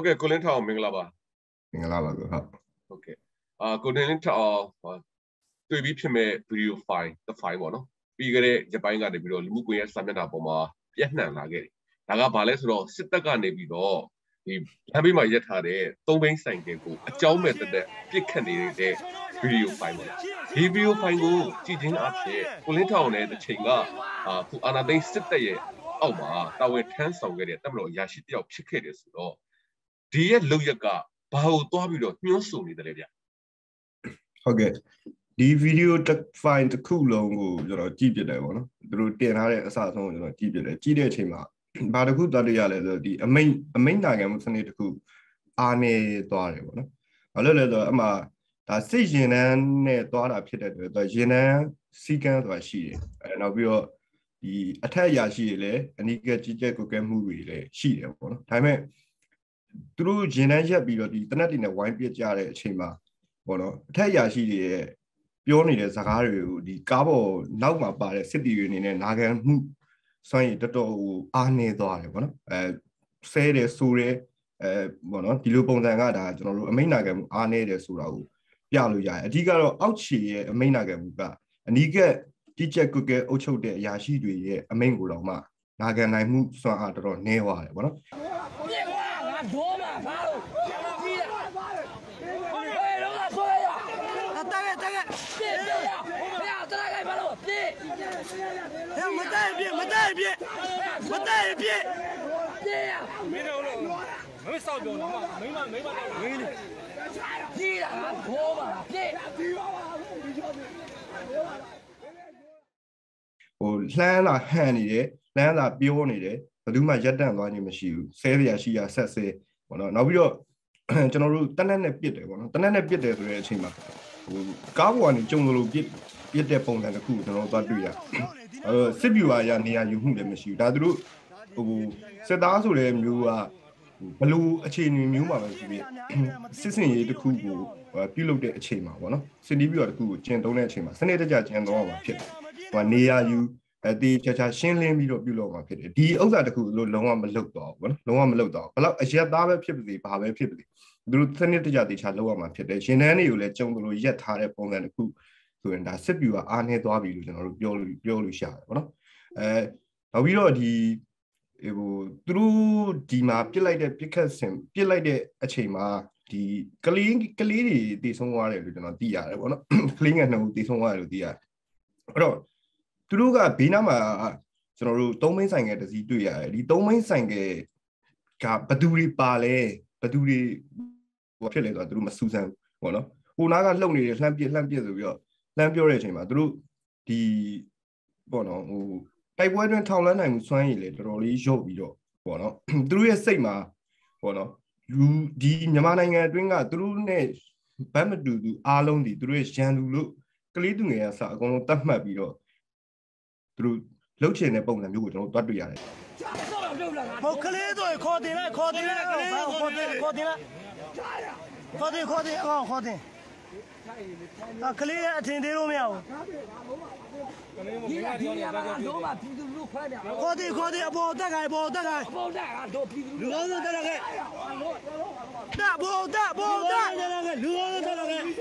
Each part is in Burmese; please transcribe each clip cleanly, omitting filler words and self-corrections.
Okay, ကိုလင်းထောင်မင်္ဂလာပါမင်္ဂလာပါဗျဟုတ် Okay ကိုလင်းထောင်တွေ့ပြီးဖြစ်မဲ့ video file တစ် file ပေါ့နော်ပြီးကြတဲ့ရပိုင်းကနေပြီးတော့လူမှုကွန်ရက်စာမျက်နှာပေါ်မှာပြန့်နှံ့လာခဲ့တယ်ဒါကဘာလဲဆိုတော့စစ်တပ်ကနေပြီးတော့ဒီလမ်းဘေးမှာရက်ထားတဲ့သုံးဘိန်းဆိုင်ကယ်ကိုအကြောင်းမဲ့တက်ပြစ်ခတ်နေတဲ့ video file ပေါ့ဒီ video file ကိုကြည့်ခြင်းအဖြစ်ကိုလင်းထောင်နဲ့တစ်ချိန်ကခုအာနာသိန်းစစ်တပ်ရဲ့အောက်မှာတာဝန်ထမ်းဆောင်ခဲ့တဲ့တပ်မတော်အရာရှိတယောက်ဖြစ်ခဲ့တယ်ဆိုတော့ဒီရဲ့လောက်ရက်ကဘာကိုတွားပြီးတော့ညှိုးဆိုနေတယ်လေဗျဟုတ်ကဲ့ဒီဗီဒီယိုဖိုင်တစ်ခုလုံးကိုကျွန်တော်ကြည့်ပြတယ်ပေါ့နော်သူတို့တင်ထားတဲ့အစအဆုံးကိုကျွန်တော်ကြည့်ပြတယ်ကြည့်တဲ့အချိန်မှာဘာတစ်ခုသွားတွေ့ရလဲဆိုတော့ဒီအမိန့်နာခံမှုစနစ်တစ်ခုအားနေသွားတယ်ပေါ့နော်ဘာလို့လဲဆိုတော့အမှဒါစိတ်ရင်နှန်းနဲ့သွားတာဖြစ်တဲ့အတွက်သူရင်နှန်းစီကန်းဆိုတာရှိတယ်နောက်ပြီးတော့ဒီအထက်အရာရှိတွေလည်းအနိကကြီးကြက်ကုတ်ကဲမှုတွေလည်းရှိတယ်ပေါ့နော်ဒါပေမဲ့သူတို့ရင်နှန်းရက်ပြီးတော့ဒီတနက်တင်နဲ့ဝိုင်းပြကြတဲ့အချိန်မှာပေါ့နော်အထက်အရာရှိတွေရဲ့ပြောနေတဲ့စကားတွေကိုဒီကားပေါ်နောက်မှာပါတဲ့စစ်တီတွေအနေနဲ့နာခံမှုစွမ်းရည်တော်တော်အားနေသွားတယ်ပေါ့နော်ဆဲတယ်ဆိုရဲပေါ့နော်ဒီလိုပုံစံကဒါကျွန်တော်တို့အမိန့်နာခံမှုအားနေတယ်ဆိုတာကိုပြလို့ရတယ်အဓိကတော့အောက်ခြေရဲ့အမိန့်နာခံမှုကအနီးကကြီးကြက်ကွက်ကဲအုပ်ချုပ်တဲ့အရာရှိတွေရဲ့အမိန့်ကိုတော့မှနာခံနိုင်မှုစွမ်းအားတော်တော်နည်းသွားတယ်ပေါ့နော်မတိုက်ပြမတိုက်ပြမင်းတို့မင်းစောက်ပြောတော့မင်းမကြီးတာဘောပါပြည့်ဟိုလှမ်းလာဟန်နေတယ်လှမ်းလာပြောနေတယ်ဘယ်သူမှရက်တန့်သွားခြင်းမရှိဘူးဆဲရရှိရဆက်ဆဲပေါ့နော်နောက်ပြီးတော့ကျွန်တော်တို့တနက်နဲ့ပြစ်တယ်ပေါ့နော်တနက်နဲ့ပြစ်တယ်ဆိုတဲ့အချိန်မှာဟိုကားပေါ်ကနေကြုံလို့ပြစ်တဲ့ပုံစံတစ်ခုကျွန်တော်တို့သွားတွေ့ရစစ်ဗျူဟာရနေရာယူမှုလည်းမရှိဘူးဒါသူတို့ဟိုစစ်သားဆိုတဲ့မျိုးကဘလို့အခြေအနေမျိုးမှာပဲဖြစ်ဖြစ်စစ်စင်ရေးတစ်ခုကိုပြုလုပ်တဲ့အချိန်မှာပေါ့နော်စစ်တီးပြီးတော့တစ်ခုကိုကျင့်သုံးတဲ့အချိန်မှာစနစ်တကျကျင့်သုံးအောင်ဖြစ်တယ်ဟိုနေရာယူတေးချာရှင်းလင်းပြီးတော့ပြုလုပ်မှာဖြစ်တယ်ဒီဥစ္စာတစ်ခုလို့လုံးဝမလုပ်တော့ဘူးပေါ့နော်လုံးဝမလုပ်တော့ဘလောက်အရက်သားပဲဖြစ်ပါစေဘာပဲဖြစ်ပါစေသူတို့စနစ်တကျတေချာလုပ်ရမှာဖြစ်တယ်ရှင်တန်းတွေကိုလည်းကြုံလို့ရက်ထားတဲ့ပုံစံတစ်ခုဆိုရင်ဒါစစ်ဗျူဟာအားနေသွားပြီလို့ကျွန်တော်တို့ပြောလို့ရှာတယ်ပေါ့နော်နောက်ပြီးတော့ဒီဟိုသူတို့ဒီမှာပြစ်လိုက်တဲ့ပြစ်ခတ်စင်ပြစ်လိုက်တဲ့အချိန်မှာဒီကလေးတွေတည်ဆုံးသွားတယ်လို့ကျွန်တော်သိရတယ်ပေါ့နော်ကလေးငယ်နှစ်ဦးတည်ဆုံးသွားတယ်လို့သိရတယ်အဲ့တော့သူတို့ကဘေးနားမှာကျွန်တော်တို့သုံးမင်းဆိုင်ကတစည်းတွေ့ရတယ်ဒီသုံးမင်းဆိုင်ကကဘသူတွေပါလဲဘသူတွေဟိုဖြစ်လဲဆိုတော့သူတို့မစူးစမ်းဘူးပေါ့နော်ဟိုနားကလှုပ်နေတယ်လှမ်းပြဆိုပြီးတော့လှမ်းပြောတဲ့အချိန်မှာသူတို့ဒီပေါ့နော်ဟိုတိုက်ပွဲတွင်ထောင်လန်းနိုင်မှုစွမ်းရည်လေတော်တော်လေးရော့ပြီးတော့ပေါ့နော်သူတို့ရဲ့စိတ်မှာပေါ့နော်လူဒီမြန်မာနိုင်ငံအတွင်းကသူတို့နဲ့ဗတ်မတူသူအားလုံးဒီသူတို့ရဲ့ရန်လူလို့ကလေးသူငယ်ကစအကုန်လုံးတတ်မှတ်ပြီးတော့သူတို့လှုပ်ချင်တဲ့ပုံစံမျိုးကိုကျွန်တော်တို့တွတ်တွေ့ရတယ်ဟိုကလေးတို့ခေါ်တင်လိုက်ကလေးခေါ်တင်လိုက်ခေါ်တင်အော်ခေါ်တင်ကလေးရဲ့အထင်သေးလို့မရဘူးခေါ်တယ်အပေါ်တက်ခိုင်တို့ပြည်သူလူလုံးတက်ခိုင်တက်ဘောတက်လူလုံးတက်ခိုင်ဟဲ့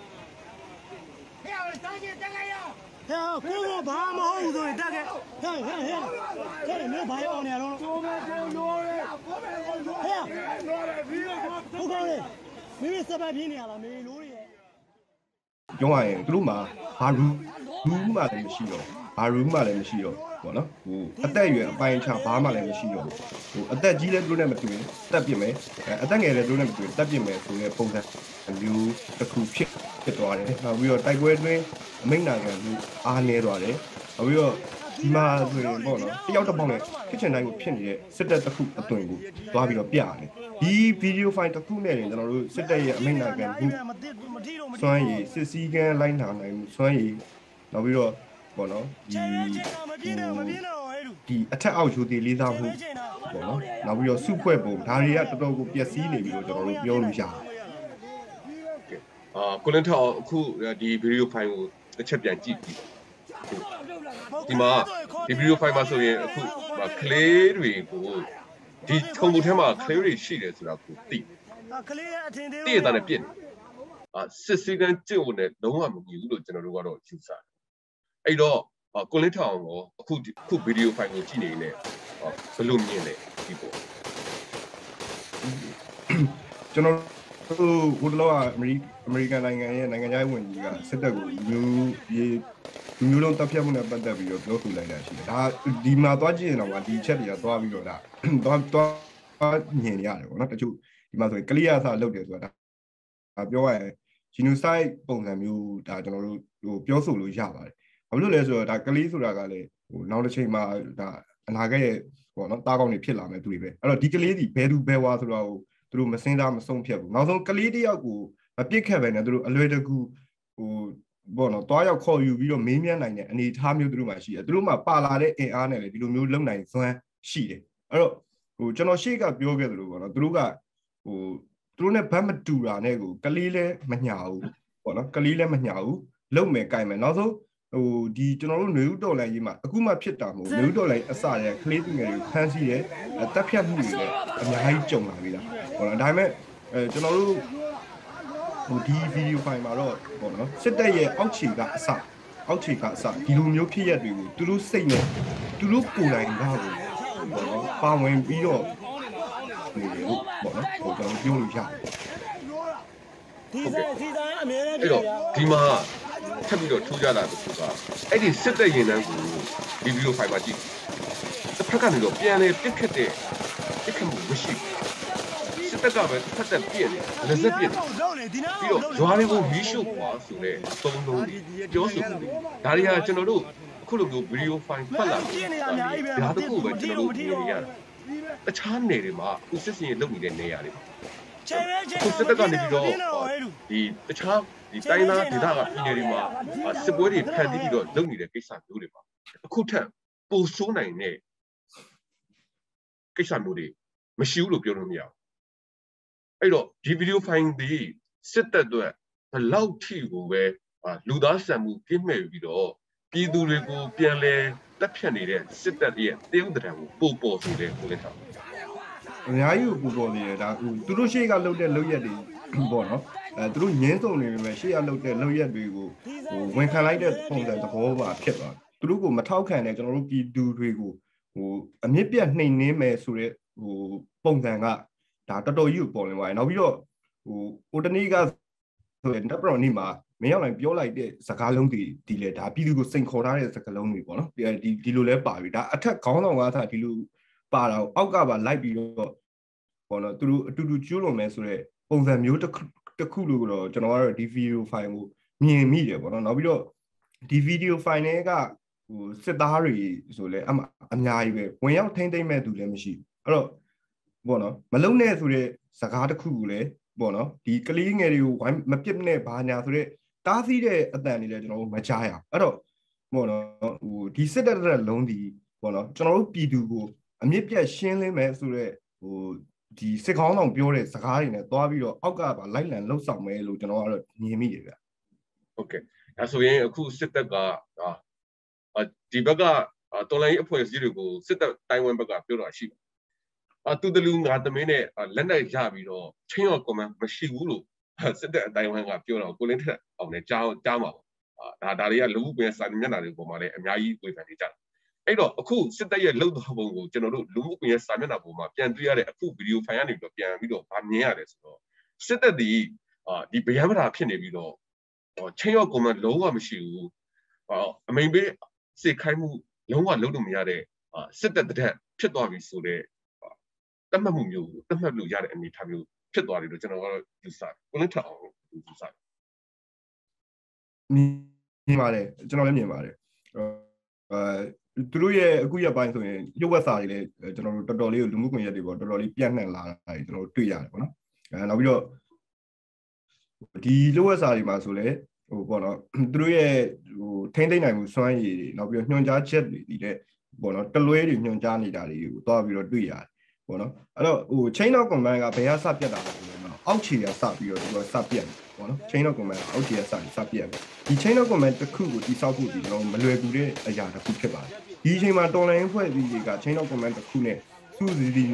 တားကျတက်ခိုင်ရဟဲ့ကိုဘာမဟုတ်ဘူးဆိုရင်တက်ခိုင်ဟဲ့မင်းဘာရောနေရတော့ဟဲ့ဟုတ်ကောလေမင်းစပတ်ပြင်းနေရလားမင်းလို့ရပြောရရင်သူတို့မှာဘာရူးမှလည်းမရှိတော့ပေါ့နော်ဟိုအသက်အရွယ်အပိုင်းခြားဘာမှလည်းမရှိတော့ဟိုအသက်ကြီးလည်းသူတို့နဲ့မတူရင်တက်ပြစ်မယ်အသက်ငယ်လည်းသူတို့နဲ့မတူရင်တက်ပြစ်မယ်ဆိုတဲ့ပုံစံမျိုးတစ်ခုဖြစ်သွားတယ်နောက်ပြီးတော့တိုက်ပွဲအတွင်းအမိန့်နာခံမှုအားနည်းသွားတယ်နောက်ပြီးတော့ဒီမှာဆိုရင်ပေါ့နော်တယောက်တစ်ပေါက်နဲ့ဖြစ်ချင်တိုင်းကိုဖြစ်နေတဲ့စစ်တပ်တစ်ခုအသွင်ကိုသွားပြီးတော့ပြရတယ်ဒီဗီဒီယိုဖိုင်တစ်ခုနဲ့ကျွန်တော်တို့စစ်တပ်ရဲ့အမိန့်နာခံမှုစွမ်းရည်စစ်စည်းကမ်းလိုက်နာနိုင်မှုစွမ်းရည်နောက်ပြီးတော့ပေါ့နော်ဒီအထက်အောက်ယူသေးလေးစားမှုပေါ့နော်နောက်ပြီးတော့စုဖွဲ့ပုံဒါတွေကတော်တော်ကိုပျက်စီးနေပြီလို့ကျွန်တော်တို့ပြောလို့ရတယ်ကိုလင်းထောင်အခုဒီဗီဒီယိုဖိုင်ကိုတစ်ချက်ပြန်ကြည့်ပြီးဒီမှာဒီဗီဒီယိုဖိုင်မှာဆိုရင်အခုကလေးတွေကိုဒီထုံမှုထဲမှာခလေးတွေရှိတယ်ဆိုတာကိုသိတည့်တဲ့ပြည့်စစ်စည်းကမ်းကျင့်ဝတ်နဲ့လုံးဝမမြည်ဘူးလို့ကျွန်တော်တို့ကတော့ယူဆတယ်အဲ့တော့ကိုလင်းထောင်ကိုအခုဗီဒီယိုဖိုင်ကိုကြည့်နေနေဘယ်လိုမြင်လဲဒီပေါ်ကျွန်တော်ဟိုတလောကအမေရိကန်နိုင်ငံရဲ့နိုင်ငံခြားရေးဝန်ကြီးကစစ်တပ်ကိုမျိုးလုံးတပ်ဖြတ်မှုနဲ့ပတ်သက်ပြီးတော့ပြောဆိုလိုက်တာရှိတယ်ဒါဒီမှာသွားကြည့်ရင်တော့ဒီချက်တွေကသွားပြီးတော့သွားမြင်ရတယ်ပေါ့နော်တချို့ဒီမှာဆိုရင်ကလီယာစာလုပ်တယ်ဆိုတာဒါပြောရရင် genocide ပုံစံမျိုးဒါကျွန်တော်တို့ပြောဆိုလို့ရပါတယ်ဘာလို့လဲဆိုတော့ဒါကလေးဆိုတာကလည်းနောက်တစ်ချိန်မှာဒါအနာဂတ်ရဲ့ပေါ့နော်တားကောင်းတွေဖြစ်လာမယ်သူတွေပဲအဲ့တော့ဒီကလေးဒီဘဲသူဘဲဝါဆိုတော့သူတို့မစင်းသားမဆုံးဖြတ်ဘူးနောက်ဆုံးကလေးတယောက်ကိုမပစ်ခဲ့ပဲနဲ့သူတို့အလွယ်တကူပေါ့နော်တွားရောက်ခေါ်ယူပြီးတော့မေးမြန်းနိုင်တဲ့အနေအထားမျိုးသူတို့မှရှိတယ်သူတို့မှပါလာတဲ့အင်အားနဲ့လေဒီလိုမျိုးလုံနိုင်စွမ်းရှိတယ်အဲ့တော့ကျွန်တော်ရှေ့ကပြောခဲ့သလိုပေါ့နော်သူတို့ကသူတို့နဲ့ဘတ်မတူတာနဲ့ကိုကလေးလည်းမညာဘူးပေါ့နော်ကလေးလည်းမညာဘူးလုံမယ်ကြိုက်မယ်နောက်ဆုံးဒီကျွန်တော်တို့ຫນွေဥတော်လိုင်းကြီးမှာအခုမှဖြစ်တာမဟုတ်ຫນွေဥတော်လိုင်းအစရဲ့ကလေးသူငယ်တွေဖမ်းဆီးတယ်တပ်ဖြတ်မှုတွေလည်းအများကြီးကြုံလာပြီလားပေါ့နော်ဒါပေမဲ့ကျွန်တော်တို့ဒီဗီဒီယိုဖိုင်မှာတော့ပေါ့နော်စစ်တပ်ရဲ့အောက်ခြေကအစဒီလိုမျိုးဖြစ်ရက်တွေကိုသူတို့စိတ်နဲ့သူတို့ကိုယ်တိုင်ကပေါ့နော်ပါဝင်ပြီးတော့ပေါ့နော်ကျွန်တော်ပြောလို့ရတယ်အဲ့တော့ဒီမှာထပ်ပြီးတော့ထူးကြတာတခုကအဲ့ဒီစစ်တပ်ရင်တန်းကိုဒီဗီဒီယိုဖိုင်မှာကြည့်တစ်ဖက်ကနေတော့ပြန်လေပြစ်ခတ်မှုမရှိဘူးစစ်တပ်ကပဲဖတ်သက်ပြည့်တယ်လက်စက်ပြည့်တယ်ပြီးတော့ရွာတွေကိုမီးရှို့ပွားဆိုတဲ့သုံးလုံးပြောဆိုမှုဒါတွေကကျွန်တော်တို့အခုလိုမျိုးဗီဒီယိုဖိုင်ဖတ်လာတယ်ဒါတခုပဲကျွန်တော်တို့မြင်နေရတယ်တခြားနယ်တွေမှာဥစစ်စင်ရလုပ်နေတဲ့နေရာတွေခုစစ်တပ်ကနေပြီးတော့ဒီတခြားဒီတိုင်းသားဒေသကပြည်နယ်တွေမှာစစ်ပွဲတွေဖန်တီးပြီးတော့လုပ်နေတဲ့ကိစ္စမျိုးတွေပါအခုထက်ပိုဆိုးနိုင်တဲ့ကိစ္စမျိုးတွေမရှိဘူးလို့ပြောလို့မရဘူးအဲ့တော့ဒီဗီဒီယိုဖိုင်ဒီစစ်တပ်အတွက်ဘယ်လောက်ထိကိုပဲလူသားဆန်မှုပြည့်မဲ့ပြီးတော့ပြည်သူတွေကိုပြန်လဲတက်ဖြတ်နေတဲ့စစ်တပ်ရဲ့တရုတ်တံကိုပို့ပေါ်ဆိုတဲ့ကိုလည်းထားအများကြီးကိုပို့ပေါ်နေတယ်ဒါသူတို့ရှေ့ကလှုပ်တဲ့လှုပ်ရက်တွေပေါ့နော်သူတို့ငင်းစုံနေပေမဲ့ရှေ့ကလှုပ်တဲ့လှုပ်ရက်တွေကိုဝန်ခံလိုက်တဲ့ပုံစံသဘောပါဖြစ်သွားသူတို့ကိုမထောက်ခံတဲ့ကျွန်တော်တို့ပြည်သူတွေကိုအမြင့်ပြတ်နှိမ်နှင်းမယ်ဆိုတဲ့ပုံစံကဒါတော်တော်ကြီးကိုပေါ်နေပါတယ်နောက်ပြီးတော့ဟိုတနေ့ကဆိုရင်တပ်ပတော်နေ့မှာမင်းရောက်လိုက်ပြောလိုက်တဲ့စကားလုံးဒီလေဒါပြည်သူကိုစိန်ခေါ်ထားတဲ့စကားလုံးတွေပေါ့နော်ဒီလိုလဲပါပြီဒါအထက်ခေါင်းဆောင်ကသာဒီလိုပါတာအောက်ကပါလိုက်ပြီးတော့ပေါ့နော်သူတို့အတူတူကျိုးလွန်မယ်ဆိုတဲ့ပုံစံမျိုးတစ်ခုလို့တော့ကျွန်တော်ကတော့ဒီဗီဒီယိုဖိုင်ကိုမြင်မိတယ်ပေါ့နော်နောက်ပြီးတော့ဒီဗီဒီယိုဖိုင်တွေကစစ်သားတွေဆိုလဲအများကြီးပဲဝင်ရောက်ထိမ့်သိမ့်မဲ့သူလည်းမရှိဘူးအဲ့တော့ပေါ့နော်မလုံနဲ့ဆိုတဲ့စကားတစ်ခုကိုလည်းပေါ့နော်ဒီကလေးငယ်တွေကိုဝိုင်းမပစ်နဲ့ဘာညာဆိုတဲ့တားဆီးတဲ့အတန်တွေလည်းကျွန်တော်တို့မကြားရအောင်အဲ့တော့ပေါ့နော်ဒီစစ်တပ်တဲ့လုံးဒီပေါ့နော်ကျွန်တော်တို့ပြည်သူကိုအမြင့်ပြတ်ရှင်းလင်းမယ်ဆိုတဲ့ဒီစစ်ကောင်းဆောင်ပြောတဲ့စကားတွေနဲ့တွားပြီးတော့အောက်ကပါလိုက်လံလှုပ်ဆောင်မယ်လို့ကျွန်တော်ကတော့မြင်မိတယ်ဗျဟုတ်ကဲ့ဒါဆိုရင်အခုစစ်တပ်ကဒီဘက်ကတော်လိုင်းအဖွဲ့အစည်းတွေကိုစစ်တပ်တိုင်ဝမ်ဘက်ကပြောတာရှိတယ်သူတလူငါသမင်းနဲ့လက်နဲ့ရပြီးတော့ချင်းရောကွန်မန့်မရှိဘူးလို့စစ်တပ်အတိုင်းဝမ်ကပြောတော့ကိုလင်းထက်အောင်လည်းကြားမှာပေါ့ဒါတွေကလူမှုကွန်ရက်စာမျက်နှာတွေပေါ်မှာလည်းအများကြီးဝေဖန်နေကြတယ်အဲ့တော့အခုစစ်တပ်ရဲ့လှုပ်တော်ပုံကိုကျွန်တော်တို့လူမှုကွန်ရက်စာမျက်နှာပေါ်မှာပြန်တွေ့ရတဲ့အခုဗီဒီယိုဖိုင်ကနေပြီးတော့ပြန်ပြီးတော့ဗာမြင်ရတယ်ဆိုတော့စစ်တပ်ဒီဗျမ်းမတာဖြစ်နေပြီးတော့ချင်းရောကွန်မန့်လုံးဝမရှိဘူးအမိန်ပေးစစ်ခိုင်းမှုလုံးဝလုံးလို့မရတဲ့စစ်တပ်တဲ့ဖြစ်သွားပြီဆိုတဲ့တတ်မှတ်မှုမျိုးတတ်မှတ်လို့ရတဲ့အနေအထားမျိုးဖြစ်သွားတယ်လို့ကျွန်တော်ကတော့ယူဆတယ်ကိုလင်းထက်အောင်ယူဆတယ်မြင်ပါတယ်ကျွန်တော်လည်းမြင်ပါတယ်သူတို့ရဲ့အခုရပိုင်းဆိုရင်ရုပ်ဝက်စာတွေလည်းကျွန်တော်တို့တော်တော်လေးကိုလူမှုကွန်ရက်တွေပေါ်တော်တော်လေးပြန့်နှံ့လာတာကျွန်တော်တို့တွေ့ရတယ်ပေါ့နော်နောက်ပြီးတော့ဒီရုပ်ဝက်စာတွေမှာဆိုလည်းပေါ့နော်သူတို့ရဲ့ထိမ့်သိမ့်နိုင်မှုစွမ်းရည်တွေနောက်ပြီးတော့ညွှန်ကြားချက်တွေတဲ့ပေါ့နော်တလွဲတွေညွှန်ကြားနေတာတွေကိုတွားပြီးတော့တွေ့ရတယ်ပေါ့နော်အဲ့တော့chain of command ကဘယ်ကစပြတ်တာလဲဆိုတော့အောက်ခြေကစပြီးတော့သူကစပြတ်ပေါ့နော် chain of command အောက်ခြေကစပြတ်ဒီ chain of command တစ်ခုကိုတိစောက်ဖို့ဒီတော့မလွယ်ကူတဲ့အရာတစ်ခုဖြစ်ပါတယ်ဒီအချိန်မှာတော်လိုင်းဖွဲ့စည်းတွေက chain of command တစ်ခုနဲ့စုစည်းပြီးနဲ့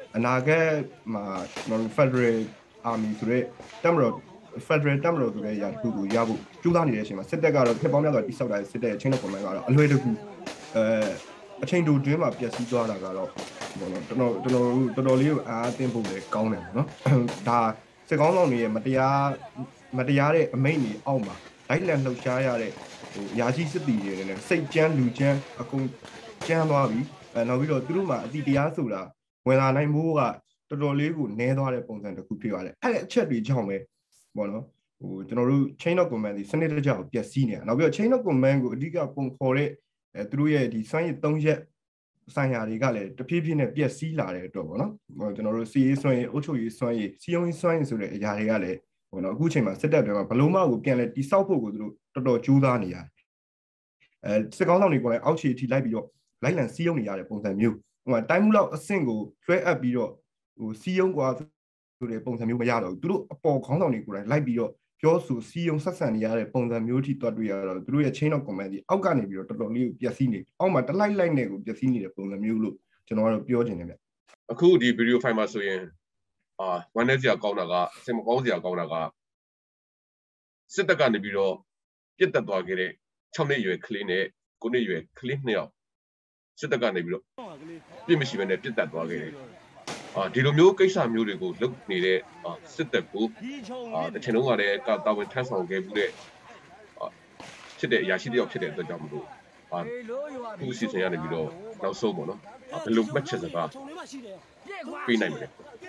အနာဂတ်မှာကျွန်တော်တို့ Federal Army ဆိုတဲ့တပ်မတော် Federal တပ်မတော်ဆိုတဲ့အရာတစ်ခုကိုရဖို့ကြိုးစားနေတဲ့အချိန်မှာစစ်တပ်ကတော့ဖြစ်ပေါင်းများစွာတိစောက်တာစစ်တပ်ရဲ့ chain of command ကတော့အလွယ်တကူအချိန်တိုတွင်းမှာပျက်စီးသွားတာကတော့ဘောနော်တော်တော်လေးကိုအားအသင့်ဖို့လည်းကောင်းတယ်ပေါ့နော်ဒါစစ်ကောင်းဆောင်တွေရဲ့မတရားတဲ့အမိန့်တွေအောက်မှာလိုက်လံလှုပ်ရှားရတဲ့ရာရှိစစ်တီတွေနဲ့စိတ်ကြမ်းလူကြမ်းအကုန်ကြမ်းသွားပြီနောက်ပြီးတော့သူတို့မှာအတိတရားဆိုတာဝင်လာနိုင်မှုကတော်တော်လေးကိုနည်းသွားတဲ့ပုံစံတစ်ခုဖြစ်သွားတယ်အဲ့အချက်တွေကြောင့်ပဲပေါ့နော်ကျွန်တော်တို့ chain of command ဒီစနစ်တကျကိုပျက်စီးနေတာနောက်ပြီးတော့ chain of command ကိုအဓိကပုံခေါ်တဲ့သူတို့ရဲ့ဒီစွမ်းရည်၃ရက်ဆိုင်ရာတွေကလည်းတဖြည်းဖြည်းနဲ့ပျက်စီးလာတဲ့အတွက်ပေါ့နော်ကျွန်တော်တို့စီရေးစွမ်းရည်အုပ်ချုပ်ရေးစွမ်းရည်စီယုံရေးစွမ်းရည်ဆိုတဲ့အရာတွေကလည်းပေါ့နော်အခုချိန်မှာစစ်တပ်တွေမှာဘလုံးမကိုပြန်လဲတိစောက်ဖို့ကိုသူတို့တော်တော်ကြိုးစားနေရတယ်စစ်ကောင်းဆောင်တွေကိုလည်းအောက်ခြေထိလိုက်ပြီးတော့လိုက်လံစီယုံနေရတဲ့ပုံစံမျိုးဟိုတိုင်းမှုလောက်အဆင့်ကိုလွှဲအပ်ပြီးတော့စီယုံကွာဆိုတဲ့ပုံစံမျိုးမရတော့ဘူးသူတို့အပေါ်ခေါင်းဆောင်တွေကိုလည်းလိုက်ပြီးတော့ပြောဆိုစီယုံဆက်ဆံနေရတဲ့ပုံစံမျိုးထိတွားတွေ့ရတော့သူတို့ရဲ့ chain of command ဒီအောက်ကနေပြီးတော့တော်တော်လေးကိုပျက်စီးနေအောက်မှာတလိုက်လိုက်နဲ့ကိုပျက်စီးနေတဲ့ပုံစံမျိုးလို့ကျွန်တော်ကတော့ပြောချင်တယ်ဗျအခုဒီ video file မှာဆိုရင်one net စရာကောင်းတာကစင်မကောင်းစရာကောင်းတာကစစ်တပ်ကနေပြီးတော့ပြစ်တက်သွားခဲ့တဲ့6နှစ်အရွယ်ကလေးနဲ့9နှစ်အရွယ်ကလေး2ယောက်စစ်တပ်ကနေပြီးတော့ပြစ်မရှိဘဲနဲ့ပြစ်တက်သွားခဲ့တယ်ဒီလိုမျိုးကိစ္စမျိုးတွေကိုလုပ်နေတဲ့စစ်တပ်ကိုတချင်လုံးကလည်းတာဝန်ထမ်းဆောင်ခဲ့မှုတဲ့ဖြစ်တဲ့အရာရှိတယောက်ဖြစ်တဲ့အတွက်ကြောင့်မလို့သူ့စီစဉ်ရနေပြီးတော့နောက်ဆုံးပေါ့နော်ဘယ်လိုမှတ်ချက်စကားပေးနိုင်မလဲ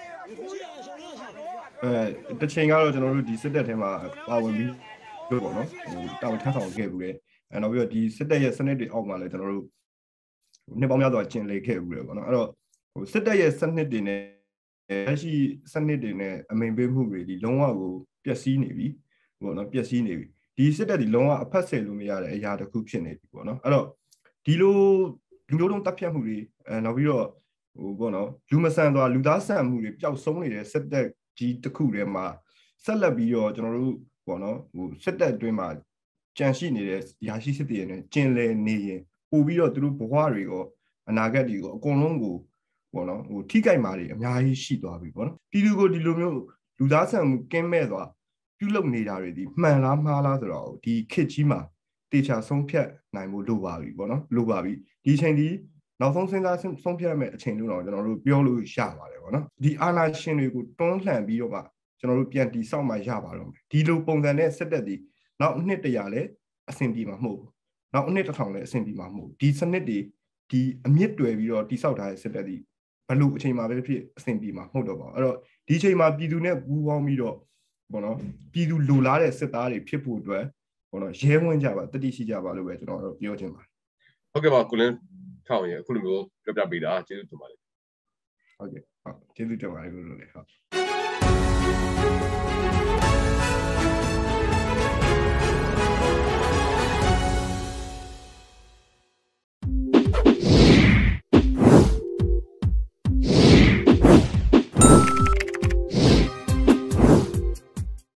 တချင်ကတော့ကျွန်တော်တို့ဒီစစ်တပ်ထဲမှာပါဝင်ပြီးလို့ပေါ့နော်တာဝန်ထမ်းဆောင်ခဲ့ဘူးလေနောက်ပြီးတော့ဒီစစ်တပ်ရဲ့စနစ်တွေအောက်မှာလည်းကျွန်တော်တို့နှစ်ပေါင်းများစွာကျင်လည်ခဲ့ဘူးလေပေါ့နော်အဲ့တော့စစ်တပ်ရဲ့စနစ်တွေနဲ့ရှိစနစ်တွေနဲ့အမိန်ပေးမှုတွေဒီလုံးဝကိုပျက်စီးနေပြီပေါ့နော်ပျက်စီးနေပြီဒီစစ်တပ်ဒီလုံးဝအဖက်ဆယ်လို့မရတဲ့အရာတစ်ခုဖြစ်နေပြီပေါ့နော်အဲ့တော့ဒီလိုလူမျိုးတုံးတပ်ဖြတ်မှုတွေနောက်ပြီးတော့ပေါ့နော်လူမဆန်သွားလူသားဆန်မှုတွေပျောက်ဆုံးနေတဲ့စစ်တပ်ကြီးတစ်ခုထဲမှာဆက်လက်ပြီးတော့ကျွန်တော်တို့ပေါ့နော်စစ်တပ်အတွင်းမှာကြန့်ရှိနေတဲ့ရာရှိစစ်တွေနဲ့ကျင်လည်နေရင်ပို့ပြီးတော့သူတို့ဘဝတွေရောအနာဂတ်တွေကိုအကုန်လုံးကိုပေါ့နော်ထိကြိုက်မာတွေအများကြီးရှိသွားပြီပေါ့နော်ပြည်သူကိုဒီလိုမျိုးလူသားဆန်မှုကင်းမဲ့သွားပြုလုပ်နေတာတွေဒီမှန်လားမှားလားဆိုတော့ဒီခေတ်ကြီးမှာတေချာဆုံးဖြတ်နိုင်မှုလိုပါပြီပေါ့နော်လိုပါပြီဒီအချိန်ဒီနောက်ဆုံးစဉ်းစားဆုံးဖြတ်ရမယ့်အချိန်လို့တော့ကျွန်တော်တို့ပြောလို့ရပါတယ်ပေါ့နော်ဒီအာဏာရှင်တွေကိုတွန်းလှန်ပြီးတော့မှကျွန်တော်တို့ပြန်တီဆောက်မှရပါတော့မယ်ဒီလိုပုံစံနဲ့စစ်တပ်ဒီနောက်နှစ်100လဲအဆင်ပြေမှာမဟုတ်ဘူးနောက်နှစ်1000လဲအဆင်ပြေမှာမဟုတ်ဒီစနစ်တွေဒီအမြင့်တွယ်ပြီးတော့တီဆောက်ထားတဲ့စစ်တပ်ဒီဘလို့အချိန်မှာပဲဖြစ်အဆင်ပြေမှာမဟုတ်တော့ပါဘူးအဲ့တော့ဒီအချိန်မှာပြည်သူနဲ့ပူးပေါင်းပြီးတော့ပေါ့နော်ပြည်သူလိုလားတဲ့စစ်သားတွေဖြစ်ဖို့အတွက်ပေါ့နော်ရဲဝန်းကြပါတတိရှိကြပါလို့ပဲကျွန်တော်တို့ပြောချင်ပါတယ်ဟုတ်ကဲ့ပါကိုလင်းထောက်ရင်အခုလိုမျိုးပြောပြပေးတာကျေးဇူးတင်ပါတယ်ဟုတ်ကဲ့ဟုတ်ကျေးဇူးတင်ပါတယ်ကိုလိုလေဟုတ်